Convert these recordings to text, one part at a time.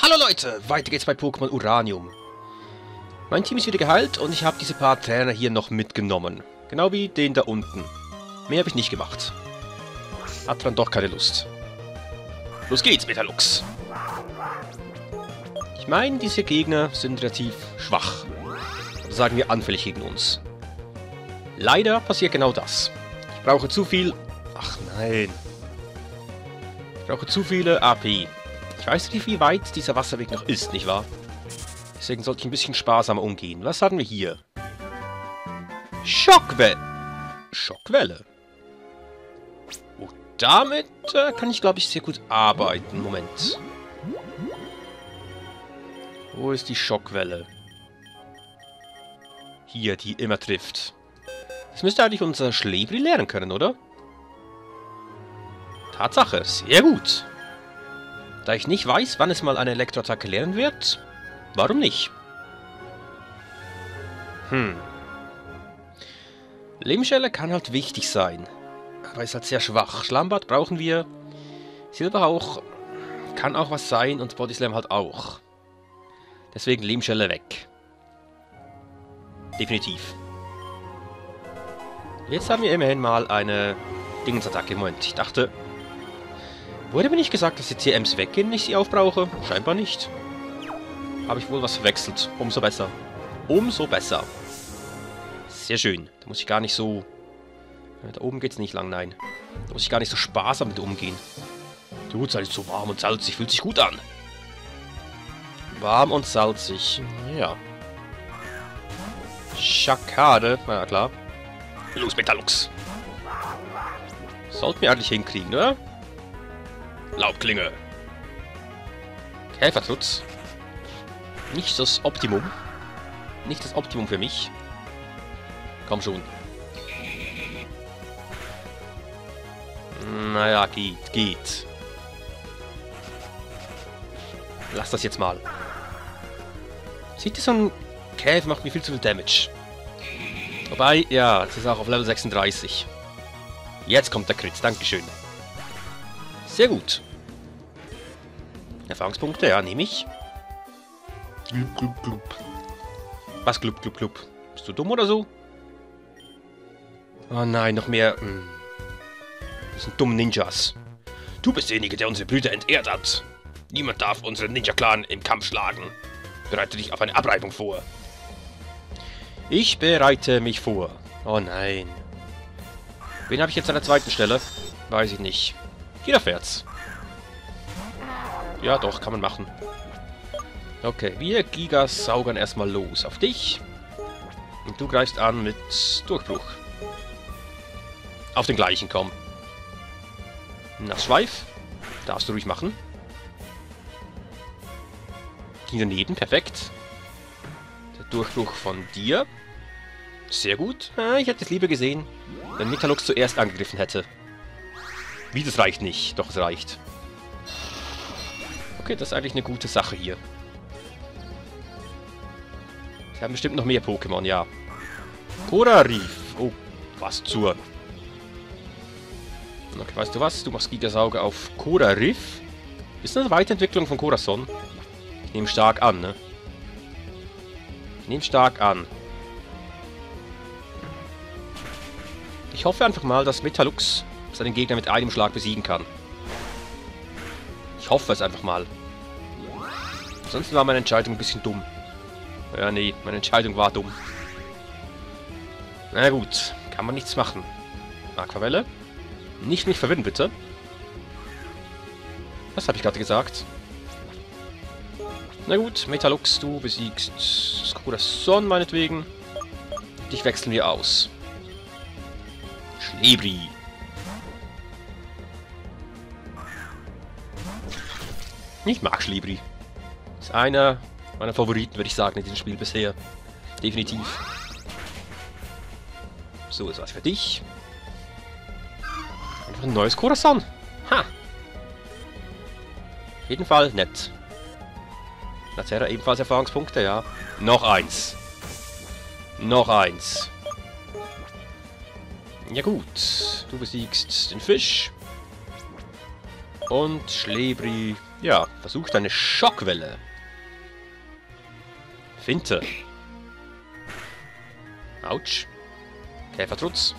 Hallo Leute, weiter geht's bei Pokémon Uranium. Mein Team ist wieder geheilt und ich habe diese paar Trainer hier noch mitgenommen. Genau wie den da unten. Mehr habe ich nicht gemacht. Hat dann doch keine Lust. Los geht's, Metalux. Ich meine, diese Gegner sind relativ schwach. Oder sagen wir anfällig gegen uns. Leider passiert genau das. Ich brauche zu viel... Ach nein. Ich brauche zu viele AP. Ich weiß nicht, wie weit dieser Wasserweg noch ist, nicht wahr? Deswegen sollte ich ein bisschen sparsamer umgehen. Was haben wir hier? Schockwelle. Schockwelle. Oh, damit kann ich, glaube ich, sehr gut arbeiten. Moment. Wo ist die Schockwelle? Hier, die immer trifft. Das müsste eigentlich unser Schlebri lernen können, oder? Tatsache, sehr gut. Da ich nicht weiß, wann es mal eine Elektroattacke lernen wird, warum nicht? Lebensschelle kann halt wichtig sein, aber ist halt sehr schwach. Schlammbad brauchen wir. Silberhauch kann auch was sein und Bodyslam halt auch. Deswegen Lebensschelle weg. Definitiv. Jetzt haben wir immerhin mal eine Dingensattacke. Moment, ich dachte... Wurde mir nicht gesagt, dass die CMs weggehen, wenn ich sie aufbrauche? Scheinbar nicht. Habe ich wohl was verwechselt. Umso besser. Umso besser. Sehr schön. Da muss ich gar nicht so... Da oben geht's nicht lang, nein. Da muss ich gar nicht so sparsam mit umgehen. Die Uhrzeit ist so warm und salzig. Fühlt sich gut an. Warm und salzig. Ja. Schakade. Na klar. Los, Metalux. Sollten wir eigentlich hinkriegen, oder? Laubklinge. Käferschutz. Nicht das Optimum. Nicht das Optimum für mich. Komm schon. Naja, geht. Lass das jetzt mal. Sieht ihr, so ein Käfer macht mir viel zu viel Damage. Wobei, ja, das ist auch auf Level 36. Jetzt kommt der Crit, dankeschön. Sehr gut. Erfahrungspunkte, ja, nehme ich. Glub, glub, glub. Was glub, glub, glub? Bist du dumm oder so? Oh nein, noch mehr. Das sind dumme Ninjas. Du bist derjenige, der unsere Brüder entehrt hat. Niemand darf unseren Ninja-Clan im Kampf schlagen. Bereite dich auf eine Abreibung vor. Ich bereite mich vor. Oh nein. Wen habe ich jetzt an der zweiten Stelle? Weiß ich nicht. Hier erfährt's. Ja, doch, kann man machen. Okay, wir Gigas saugern erstmal los auf dich. Und du greifst an mit Durchbruch. Auf den gleichen, komm. Nassschweif. Darfst du ruhig machen. Ging daneben, perfekt. Der Durchbruch von dir. Sehr gut. Ich hätte es lieber gesehen, wenn Metalux zuerst angegriffen hätte. Wie, das reicht nicht. Doch, es reicht. Okay, das ist eigentlich eine gute Sache hier. Sie haben bestimmt noch mehr Pokémon, ja. Korarief. Oh, was zur... Okay, weißt du was? Du machst Gigasauger auf Korarief. Ist das eine Weiterentwicklung von Corazon? Ich nehme stark an, ne? Ich nehme stark an. Ich hoffe einfach mal, dass Metalux seinen Gegner mit einem Schlag besiegen kann. Ich hoffe es einfach mal. Ansonsten war meine Entscheidung ein bisschen dumm. Ja, nee, meine Entscheidung war dumm. Na gut, kann man nichts machen. Aquavelle? Nicht mich verwirren, bitte. Was habe ich gerade gesagt? Na gut, Metalux, du besiegst Corazon meinetwegen. Dich wechseln wir aus. Schlebri. Ich mag Schlebri. Ist einer meiner Favoriten, würde ich sagen, in diesem Spiel bisher. Definitiv. So, ist was für dich. Einfach ein neues Corazon. Ha! Auf jeden Fall nett. Lazera ebenfalls Erfahrungspunkte, ja. Noch eins. Noch eins. Ja gut. Du besiegst den Fisch. Und Schlebri Ja, versucht eine Schockwelle. Finte. Autsch. Käfertrutz.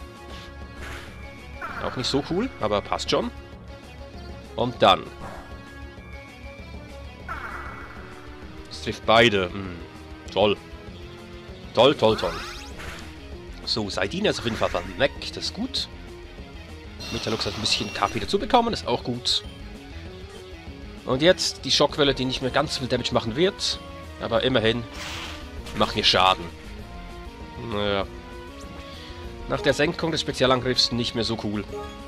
Auch nicht so cool, aber passt schon. Und dann. Es trifft beide. Toll. Toll, toll, toll. So, Saidine ist auf jeden Fall weg. Das ist gut. Metalux hat ein bisschen KP dazu bekommen. Das ist auch gut. Und jetzt die Schockwelle, die nicht mehr ganz viel Damage machen wird. Aber immerhin machen wir Schaden. Naja. Nach der Senkung des Spezialangriffs nicht mehr so cool.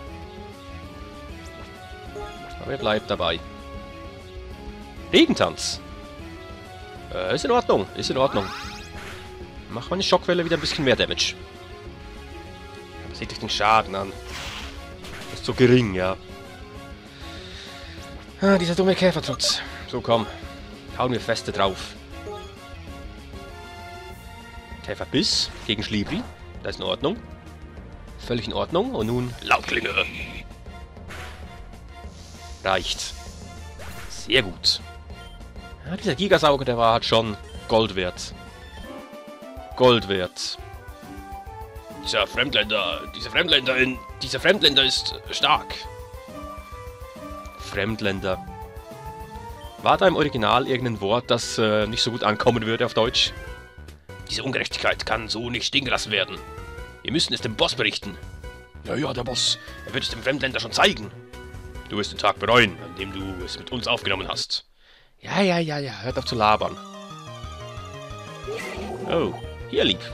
Aber er bleibt dabei. Regentanz. Ist in Ordnung. Ist in Ordnung. Macht meine Schockwelle wieder ein bisschen mehr Damage. Aber seht euch den Schaden an. Das ist so gering, ja. Ah, dieser dumme Käfertrutz. So, komm. Hauen wir feste drauf. Käferbiss gegen Schlibri. Das ist in Ordnung. Völlig in Ordnung. Und nun Lautklinge. Reicht. Sehr gut. Ja, dieser Gigasauger, der war halt schon Gold wert. Gold wert. Dieser Fremdländer ist stark. Fremdländer. War da im Original irgendein Wort, das nicht so gut ankommen würde auf Deutsch? Diese Ungerechtigkeit kann so nicht stehen gelassen werden. Wir müssen es dem Boss berichten. Ja, der Boss. Er wird es dem Fremdländer schon zeigen. Du wirst den Tag bereuen, an dem du es mit uns aufgenommen hast. Ja. Hört auf zu labern. Oh, hier lieb.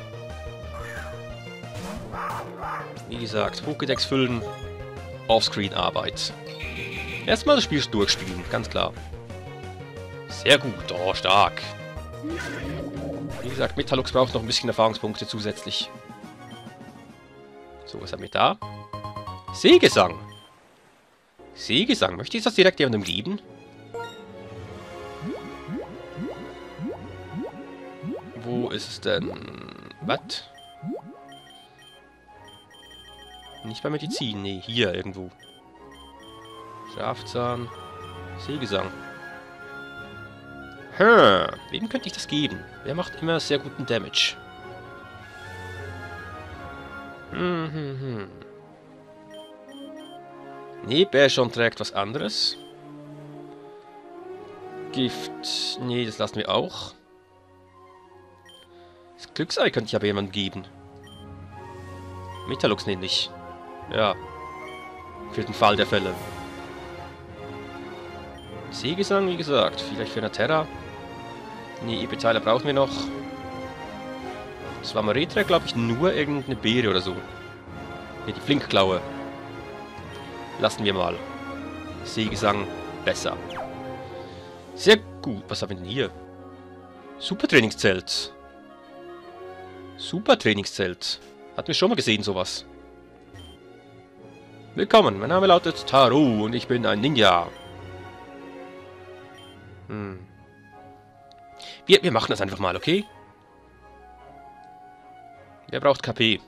Wie gesagt, Pokédex füllen. Offscreen-Arbeit. Erstmal das Spiel durchspielen, ganz klar. Sehr gut, oh, stark. Wie gesagt, Metalux braucht noch ein bisschen Erfahrungspunkte zusätzlich. So, was haben wir da? Seegesang. Seegesang. Möchte ich das direkt jemandem geben? Wo ist es denn? Was? Nicht bei Medizin, nee, hier irgendwo. Schafzahn. Seegesang. Wem könnte ich das geben? Wer macht immer sehr guten Damage? Nee, Bärschon trägt was anderes. Gift. Nee, das lassen wir auch. Das Glücksei könnte ich aber jemandem geben. Metalux nämlich. Ja. Für den Fall der Fälle. Seegesang, wie gesagt. Vielleicht für eine Terra. Nee, EP-Teiler brauchen wir noch. Swamaretra, glaube ich, nur irgendeine Beere oder so. Ne, die Flinkklaue. Lassen wir mal. Seegesang besser. Sehr gut. Was haben wir denn hier? Supertrainingszelt. Supertrainingszelt. Hatten wir schon mal gesehen, sowas. Willkommen, mein Name lautet Taru und ich bin ein Ninja. Wir machen das einfach mal, okay? Wer braucht KP?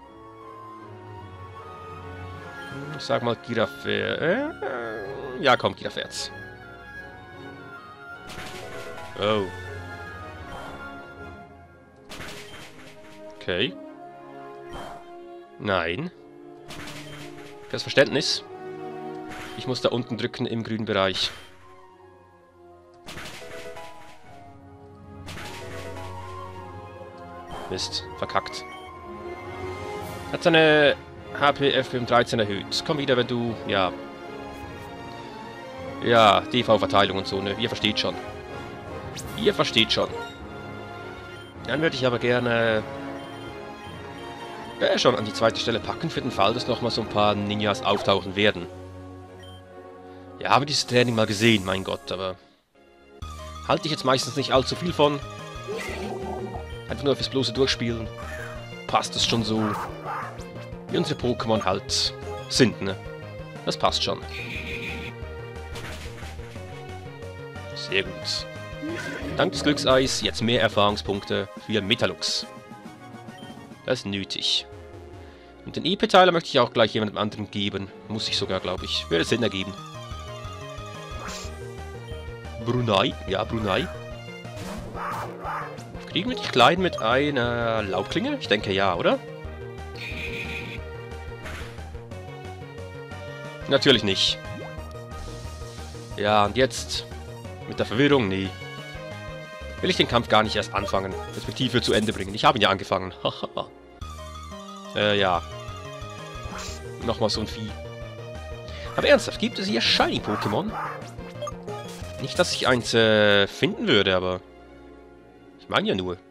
Ich sag mal Giraffe. Ja, komm, Giraffe. Oh. Okay. Nein. Fürs Verständnis. Ich muss da unten drücken im grünen Bereich. Mist, verkackt. Hat seine HP-FP um 13 erhöht. Komm wieder, wenn du... Ja. Ja, DV-Verteilung und so, ne? Ihr versteht schon. Ihr versteht schon. Dann würde ich aber gerne... schon an die zweite Stelle packen, für den Fall, dass nochmal so ein paar Ninjas auftauchen werden. Ja, haben wir dieses Training mal gesehen, mein Gott, aber... Halte ich jetzt meistens nicht allzu viel von. Einfach nur fürs bloße Durchspielen. Passt es schon so, wie unsere Pokémon halt sind, ne? Das passt schon. Sehr gut. Dank des Glückseis jetzt mehr Erfahrungspunkte für Metalux. Das ist nötig. Und den EP-Teiler möchte ich auch gleich jemandem anderen geben. Muss ich sogar, glaube ich. Würde Sinn ergeben. Brunei. Ja, Brunei. Kriegen wir die Kleinen mit einer Laubklinge? Ich denke ja, oder? Natürlich nicht. Ja, und jetzt mit der Verwirrung, nee. Will ich den Kampf gar nicht erst anfangen, respektive zu Ende bringen. Ich habe ihn ja angefangen. Ja. Nochmal so ein Vieh. Aber ernsthaft, gibt es hier Shiny-Pokémon? Nicht, dass ich eins finden würde, aber... Ich meine ja nur.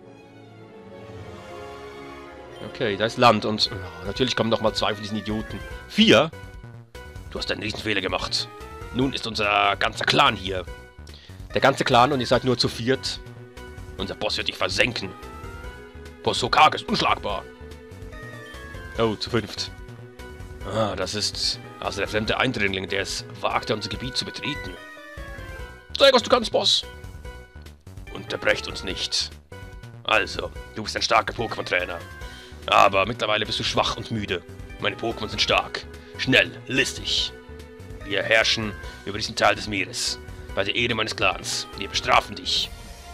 Okay, da ist Land und... Oh, natürlich kommen nochmal 2 von diesen Idioten. 4? Du hast einen Riesenfehler gemacht. Nun ist unser ganzer Clan hier. Der ganze Clan und ihr seid nur zu 4. Unser Boss wird dich versenken. Boss Hokage ist unschlagbar. Oh, zu 5. Ah, das ist also der fremde Eindringling, der es wagte, unser Gebiet zu betreten. Zeig, was du kannst, Boss. Unterbrecht uns nicht. Also, du bist ein starker Pokémon-Trainer. Aber mittlerweile bist du schwach und müde. Meine Pokémon sind stark, schnell, listig. Wir herrschen über diesen Teil des Meeres. Bei der Ehre meines Clans. Wir bestrafen dich.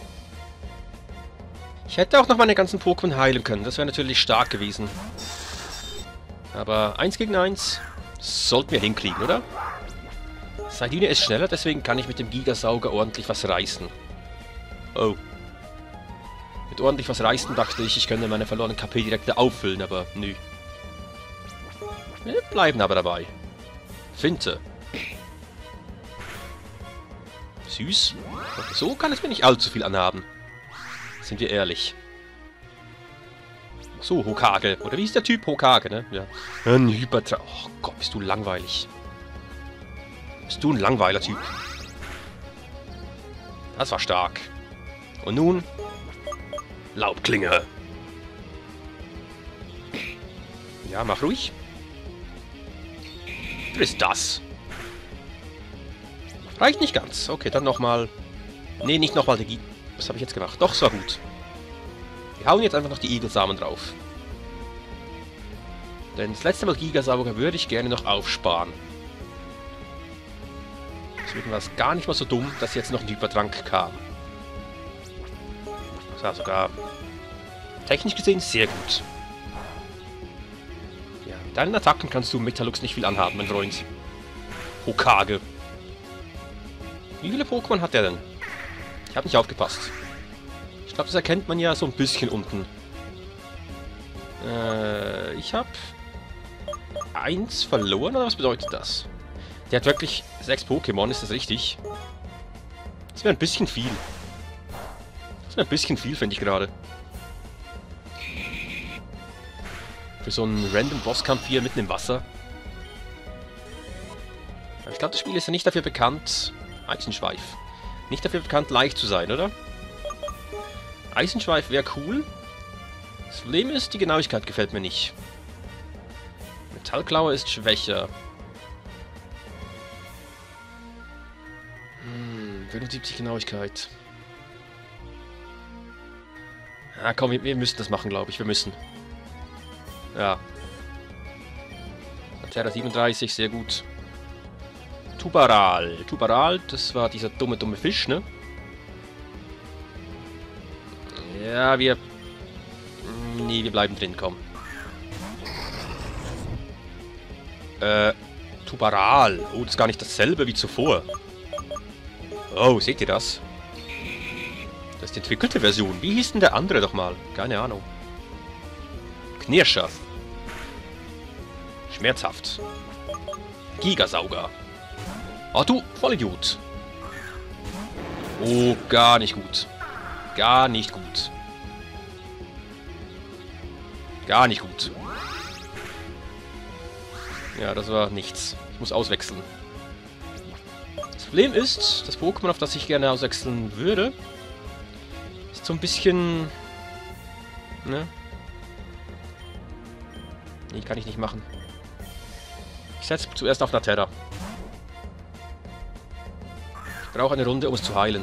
Ich hätte auch noch meine ganzen Pokémon heilen können. Das wäre natürlich stark gewesen. Aber 1 gegen 1 sollten wir hinkriegen, oder? Saidine ist schneller, deswegen kann ich mit dem Gigasauger ordentlich was reißen. Oh. Mit ordentlich was reißen dachte ich, ich könnte meine verlorenen KP direkt auffüllen, aber nö. Wir bleiben aber dabei. Finte. Süß. Okay, so kann es mir nicht allzu viel anhaben. Sind wir ehrlich. So, Hokage. Oder wie ist der Typ? Hokage, ne? Ja. Ein Hypertra... Oh Gott, bist du langweilig. Bist du ein langweiler Typ. Das war stark. Und nun... Laubklinge. Ja, mach ruhig. Was ist das? Reicht nicht ganz. Okay, dann nochmal... Nee, nicht nochmal der Gi... Was habe ich jetzt gemacht? Doch, es war gut. Wir hauen jetzt einfach noch die Igelsamen drauf. Denn das letzte Mal Gigasauger würde ich gerne noch aufsparen. Deswegen war es gar nicht mal so dumm, dass jetzt noch ein Hypertrank kam. Das war sogar technisch gesehen sehr gut. Ja, mit deinen Attacken kannst du Metallux nicht viel anhaben, mein Freund. Hokage. Wie viele Pokémon hat der denn? Ich habe nicht aufgepasst. Ich glaube, das erkennt man ja so ein bisschen unten. Ich habe 1 verloren, oder was bedeutet das? Der hat wirklich 6 Pokémon, ist das richtig? Das wäre ein bisschen viel. Das wäre ein bisschen viel, finde ich gerade. Für so einen random Bosskampf hier mitten im Wasser. Aber ich glaube, das Spiel ist ja nicht dafür bekannt... Eisenschweif. Nicht dafür bekannt, leicht zu sein, oder? Eisenschweif wäre cool. Das Problem ist, die Genauigkeit gefällt mir nicht. Metallklaue ist schwächer. 75 Genauigkeit. Ah, komm, wir müssen das machen, glaube ich. Wir müssen. Ja. Terra 37, sehr gut. Tubaral. Tubaral, das war dieser dumme Fisch, ne? Ja, wir... Nee, wir bleiben drin, komm. Tubaral. Oh, das ist gar nicht dasselbe wie zuvor. Oh, seht ihr das? Das ist die entwickelte Version. Wie hieß denn der andere doch mal? Keine Ahnung. Knirscher. Schmerzhaft. Gigasauger. Oh, du Vollidiot. Oh, gar nicht gut. Gar nicht gut. Gar nicht gut. Ja, das war nichts. Ich muss auswechseln. Das Problem ist, das Pokémon, auf das ich gerne auswechseln würde, ist so ein bisschen... Ne? Nee, kann ich nicht machen. Ich setze zuerst auf Naterra. Ich brauche eine Runde, um es zu heilen.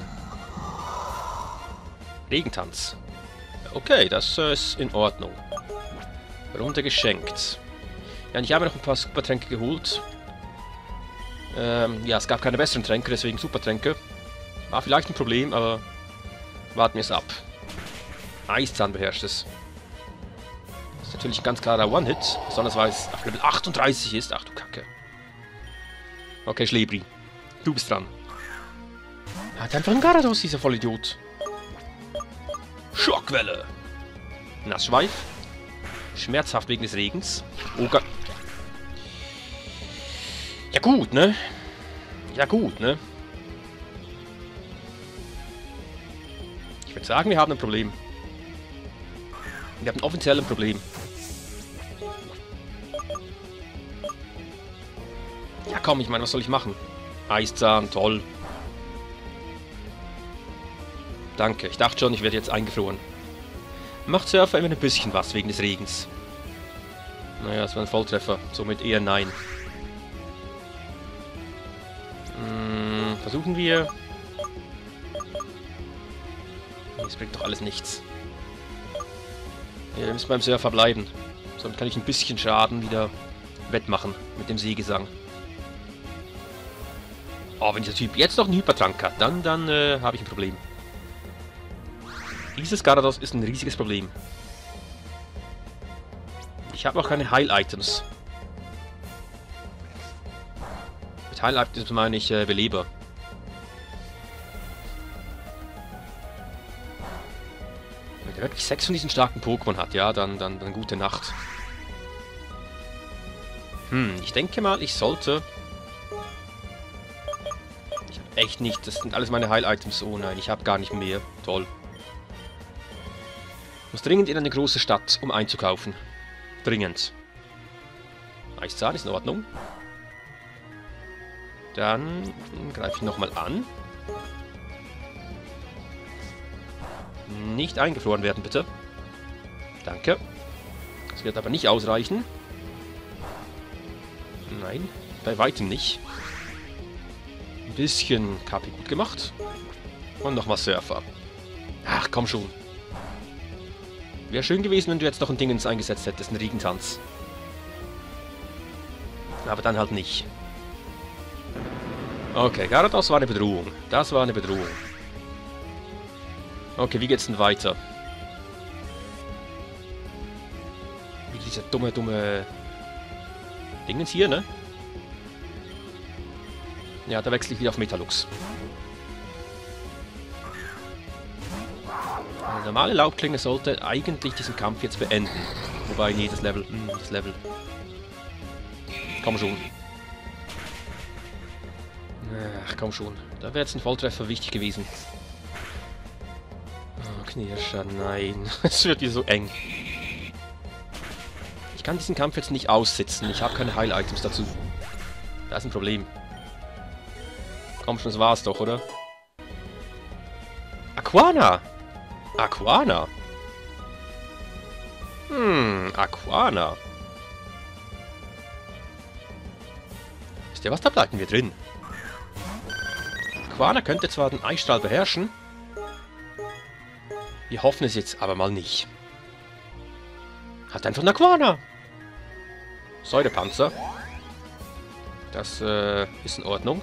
Regentanz. Okay, das ist in Ordnung. Runde geschenkt. Ja, und ich habe noch ein paar Supertränke geholt. Ja, es gab keine besseren Tränke, deswegen Supertränke. War vielleicht ein Problem, aber warten wir es ab. Eiszahn beherrscht es. Das ist natürlich ein ganz klarer One-Hit, besonders weil es auf Level 38 ist. Ach du Kacke. Okay, Schlebri. Du bist dran. Er hat einfach einen Garados, dieser Vollidiot. Schockwelle. Nassschweif. Schmerzhaft wegen des Regens. Oh Gott. Ja gut, ne? Ja gut, ne? Ich würde sagen, wir haben ein Problem. Wir haben offiziell ein Problem. Ja komm, ich meine, was soll ich machen? Eiszahn, toll. Danke, ich dachte schon, ich werde jetzt eingefroren. Macht Surfer immer ein bisschen was wegen des Regens. Naja, das war ein Volltreffer, somit eher nein. Versuchen wir... Das bringt doch alles nichts. Ja, wir müssen beim Surfer bleiben. Somit kann ich ein bisschen Schaden wieder wettmachen mit dem Seegesang. Oh, wenn dieser Typ jetzt noch einen Hypertrank hat, dann habe ich ein Problem. Dieses Garados ist ein riesiges Problem. Ich habe auch keine Heil-Items. Mit Heil-Items meine ich Beleber. Wenn er wirklich 6 von diesen starken Pokémon hat, ja, dann gute Nacht. Ich denke mal, ich sollte... Ich habe echt nicht... Das sind alles meine Heil-Items. Oh nein, ich habe gar nicht mehr. Toll. Muss dringend in eine große Stadt, um einzukaufen. Dringend. Eiszahn ist in Ordnung. Dann greife ich nochmal an. Nicht eingefroren werden, bitte. Danke. Das wird aber nicht ausreichen. Nein, bei weitem nicht. Ein bisschen KP gut gemacht. Und nochmal Surfer. Ach, komm schon. Wäre schön gewesen, wenn du jetzt noch ein Dingens eingesetzt hättest, einen Regentanz. Aber dann halt nicht. Okay, Garados war eine Bedrohung. Das war eine Bedrohung. Okay, wie geht's denn weiter? Wie diese dumme Dingens hier, ne? Ja, da wechsle ich wieder auf Metalux. Eine normale Laubklinge sollte eigentlich diesen Kampf jetzt beenden. Wobei, nee, das Level. Das Level. Komm schon. Ach, komm schon. Da wäre jetzt ein Volltreffer wichtig gewesen. Oh, Knirscher, nein. Es wird hier so eng. Ich kann diesen Kampf jetzt nicht aussitzen. Ich habe keine Heil-Items dazu. Da ist ein Problem. Komm schon, das war's doch, oder? Aquana! Aquana? Aquana. Wisst ihr was, da bleiben wir drin. Aquana könnte zwar den Eisstrahl beherrschen. Wir hoffen es jetzt aber mal nicht. Hat einfach eine Aquana. Säurepanzer. Das ist in Ordnung.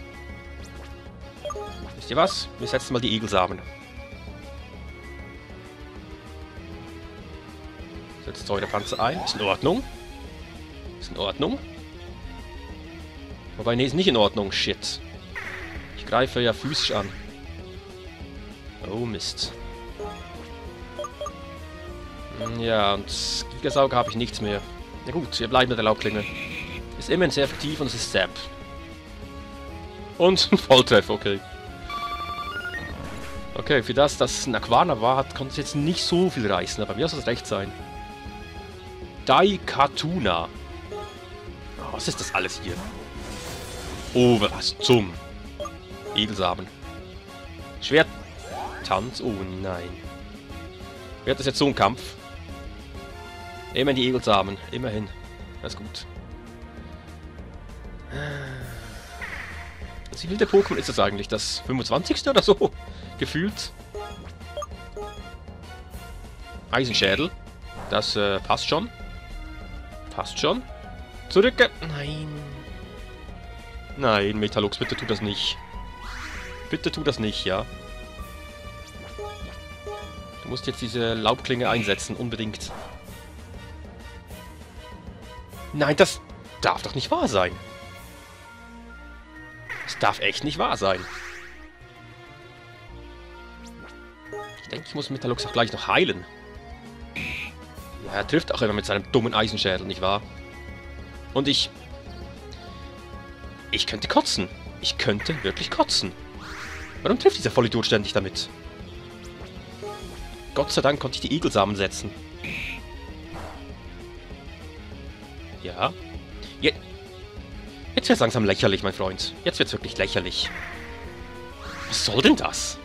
Wisst ihr was? Wir setzen mal die Egelsamen. Setzt Säurepanzer ein. Ist in Ordnung. Ist in Ordnung. Wobei, nee, ist nicht in Ordnung. Shit. Ich greife ja physisch an. Oh, Mist. Ja, und Gigasauger habe ich nichts mehr. Na gut, wir bleiben mit der Laubklinge. Ist immerhin sehr effektiv und es ist Zap. Und ein Volltreffer, okay. Okay, für das, dass es ein Aquana war, konnte es jetzt nicht so viel reißen, aber mir soll es recht sein. Daikatuna. Oh, was ist das alles hier? Oh, was zum Egelsamen. Schwerttanz. Oh nein. Wird das jetzt so ein Kampf? Immerhin die Egelsamen. Immerhin. Das ist gut. Wie viel der Pokémon ist das eigentlich? Das 25. oder so? Gefühlt. Eisenschädel. Das passt schon. Passt schon. Zurück. Nein. Nein, Metalux, bitte tu das nicht. bitte tu das nicht, ja? Du musst jetzt diese Laubklinge einsetzen, unbedingt. Nein, das darf doch nicht wahr sein. Das darf echt nicht wahr sein. Ich denke, ich muss Metallux auch gleich noch heilen. Ja, er trifft auch immer mit seinem dummen Eisenschädel, nicht wahr? Und ich könnte kotzen. Ich könnte wirklich kotzen. Warum trifft dieser Vollidiot ständig damit? Gott sei Dank konnte ich die Igelsamen setzen. Ja. Jetzt wird's langsam lächerlich, mein Freund. Jetzt wird's wirklich lächerlich. Was soll denn das?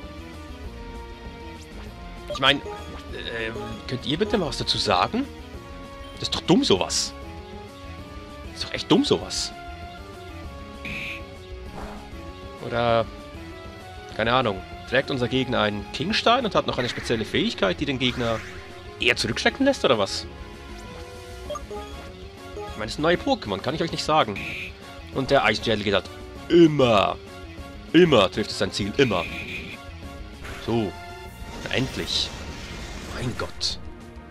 Ich meine, könnt ihr bitte mal was dazu sagen? Das ist doch dumm, sowas. Das ist doch echt dumm, sowas. Oder, keine Ahnung, trägt unser Gegner einen Kingstein und hat noch eine spezielle Fähigkeit, die den Gegner eher zurückschrecken lässt, oder was? Ich meine, das ist ein neues Pokémon, kann ich euch nicht sagen. Und der Eisgel geht halt immer trifft es sein Ziel, immer. So, na, endlich. Mein Gott.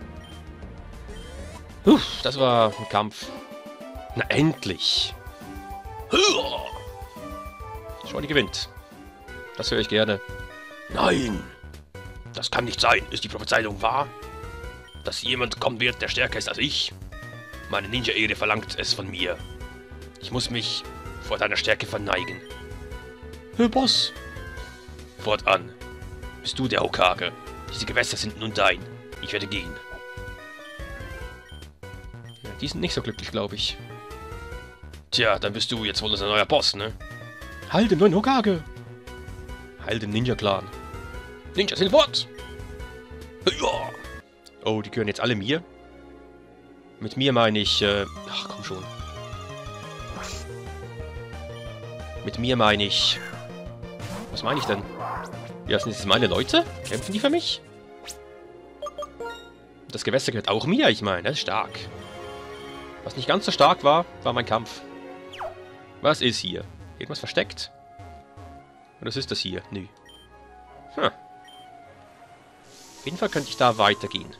Das war ein Kampf. Na, endlich. Shorty gewinnt. Das höre ich gerne. Nein! Das kann nicht sein. Ist die Prophezeiung wahr? Dass jemand kommen wird, der stärker ist als ich? Meine Ninja-Ehre verlangt es von mir. Ich muss mich vor deiner Stärke verneigen. Hey, Boss! Fortan. Bist du der Hokage? Diese Gewässer sind nun dein. Ich werde gehen. Ja, die sind nicht so glücklich, glaube ich. Tja, dann bist du jetzt wohl unser neuer Boss, ne? Heil den neuen Hokage! Heil den Ninja-Clan. Ninjas in Wort! Ja. Oh, die gehören jetzt alle mir? Mit mir meine ich, ach, komm schon. Mit mir meine ich... Was meine ich denn? Ja, sind das meine Leute? Kämpfen die für mich? Das Gewässer gehört auch mir, ich meine, das ist stark. Was nicht ganz so stark war, war mein Kampf. Was ist hier? Irgendwas versteckt? Oder was ist das hier? Nö. Hm. Auf jeden Fall könnte ich da weitergehen.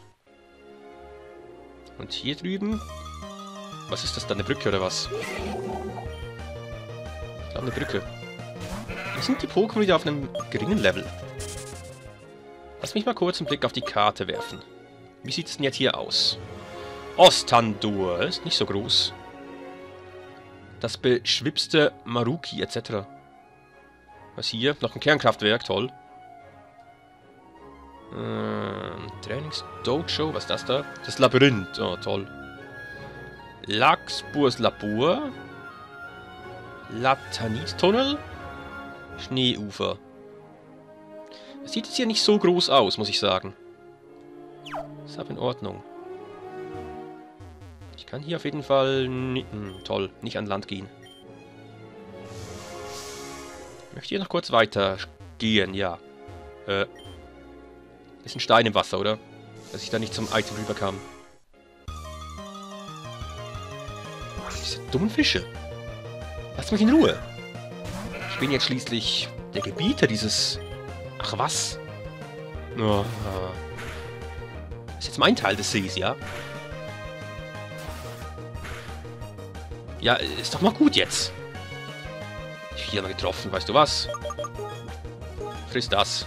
Und hier drüben... Was ist das da, eine Brücke oder was? Ich glaube, eine Brücke. Hier sind die Pokémon wieder auf einem geringen Level. Lass mich mal kurz einen Blick auf die Karte werfen. Wie sieht es denn jetzt hier aus? Ostandur ist nicht so groß. Das beschwipste Maruki etc. Was hier? Noch ein Kernkraftwerk, toll. Trainingsdojo, was ist das da? Das Labyrinth, oh toll. Laxburs Labor. Latanit-Tunnel. Schneeufer. Das sieht jetzt hier nicht so groß aus, muss ich sagen. Ist aber in Ordnung. Ich kann hier auf jeden Fall... toll, nicht an Land gehen. Ich möchte hier noch kurz weiter gehen, ja. Ist ein Stein im Wasser, oder? Dass ich da nicht zum Item rüberkam. Diese dummen Fische. Lasst mich in Ruhe. Ich bin jetzt schließlich der Gebieter dieses... Ach was? Oh, das ist jetzt mein Teil des Sees, ja? Ja, ist doch mal gut jetzt. Ich bin hier mal getroffen, weißt du was? Friss das.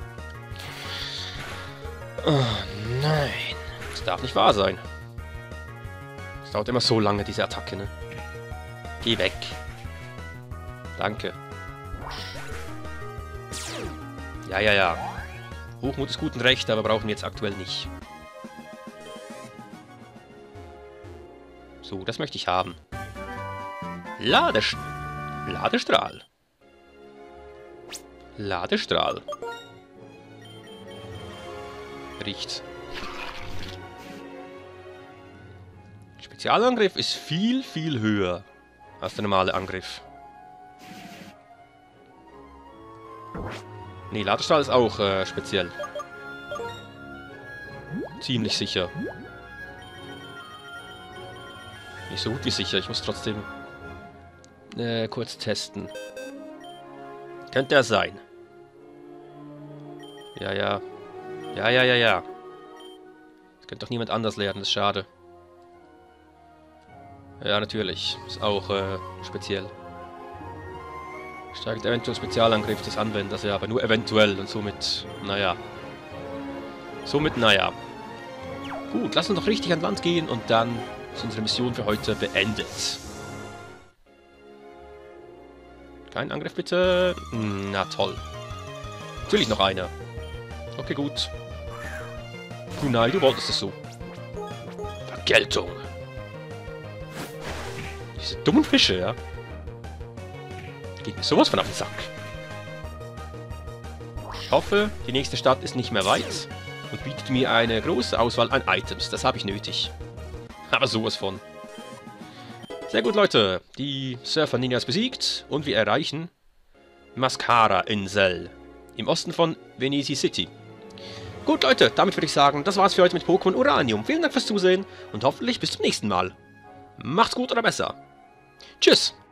Oh nein. Das darf nicht wahr sein. Das dauert immer so lange, diese Attacke, ne? Geh weg. Danke. Ja, ja, ja. Hochmut ist gut und recht, aber brauchen wir jetzt aktuell nicht. So, das möchte ich haben. Ladestrahl. Ladestrahl. Riecht. Spezialangriff ist viel, viel höher als der normale Angriff. Nee, Ladestrahl ist auch speziell. Ziemlich sicher. Nicht so gut wie sicher, ich muss trotzdem kurz testen. Könnte er sein. Ja, ja. Ja, ja, ja, ja. Das könnte doch niemand anders lernen, das ist schade. Ja, natürlich. Ist auch speziell. Steigert eventuell Spezialangriff des Anwenders, ja, aber nur eventuell und somit, naja. Naja. Gut, lass uns doch richtig an Land gehen und dann ist unsere Mission für heute beendet. Kein Angriff bitte. Na toll. Natürlich noch einer. Okay, gut. Kunai, du wolltest es so. Vergeltung. Diese dummen Fische, ja. Geht mir sowas von auf den Sack. Ich hoffe, die nächste Stadt ist nicht mehr weit und bietet mir eine große Auswahl an Items. Das habe ich nötig. Aber sowas von. Sehr gut, Leute. Die Surfer-Ninjas besiegt und wir erreichen Mascara-Insel im Osten von Venesi City. Gut, Leute, damit würde ich sagen, das war's für heute mit Pokémon Uranium. Vielen Dank fürs Zusehen und hoffentlich bis zum nächsten Mal. Macht's gut oder besser. Tschüss.